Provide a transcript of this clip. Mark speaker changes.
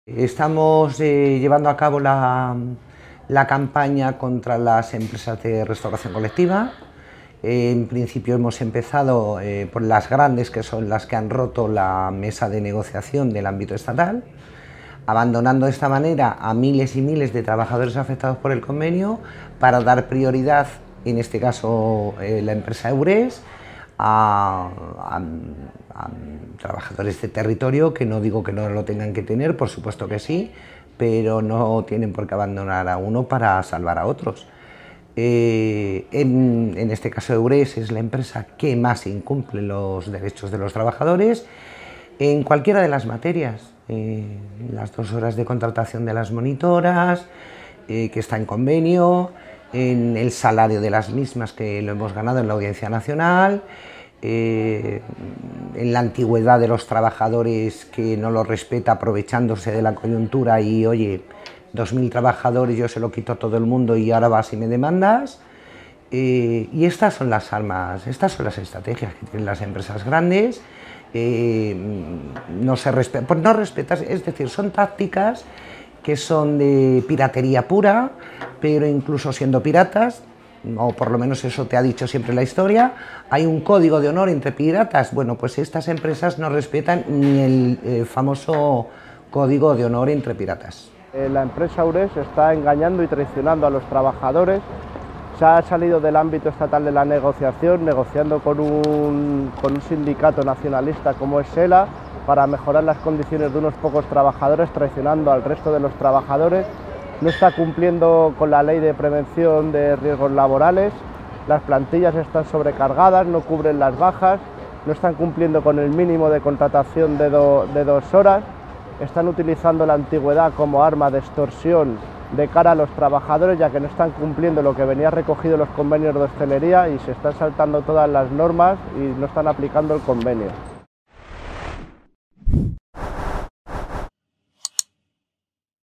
Speaker 1: Estamos llevando a cabo la campaña contra las empresas de restauración colectiva. En principio hemos empezado por las grandes, que son las que han roto la mesa de negociación del ámbito estatal, abandonando de esta manera a miles y miles de trabajadores afectados por el convenio para dar prioridad, en este caso la empresa Eures, a trabajadores de territorio, que no digo que no lo tengan que tener, por supuesto que sí, pero no tienen por qué abandonar a uno para salvar a otros. En este caso Eures es la empresa que más incumple los derechos de los trabajadores en cualquiera de las materias, las 2 horas de contratación de las monitoras, que está en convenio, en el salario de las mismas, que lo hemos ganado en la Audiencia Nacional, en la antigüedad de los trabajadores, que no lo respeta aprovechándose de la coyuntura y oye, 2.000 trabajadores yo se lo quito a todo el mundo y ahora vas y me demandas. Y estas son las armas, estas son las estrategias que tienen las empresas grandes. No se respeta, pues no respetas, es decir, son tácticas que son de piratería pura, pero incluso siendo piratas, o por lo menos eso te ha dicho siempre la historia, hay un código de honor entre piratas. Bueno, pues estas empresas no respetan ni el famoso código de honor entre piratas.
Speaker 2: La empresa Eures está engañando y traicionando a los trabajadores. Se ha salido del ámbito estatal de la negociación, negociando con un sindicato nacionalista como es SELA, para mejorar las condiciones de unos pocos trabajadores, traicionando al resto de los trabajadores. No está cumpliendo con la ley de prevención de riesgos laborales, las plantillas están sobrecargadas, no cubren las bajas, no están cumpliendo con el mínimo de contratación de 2 horas, están utilizando la antigüedad como arma de extorsión de cara a los trabajadores, ya que no están cumpliendo lo que venía recogido en los convenios de hostelería y se están saltando todas las normas y no están aplicando el convenio.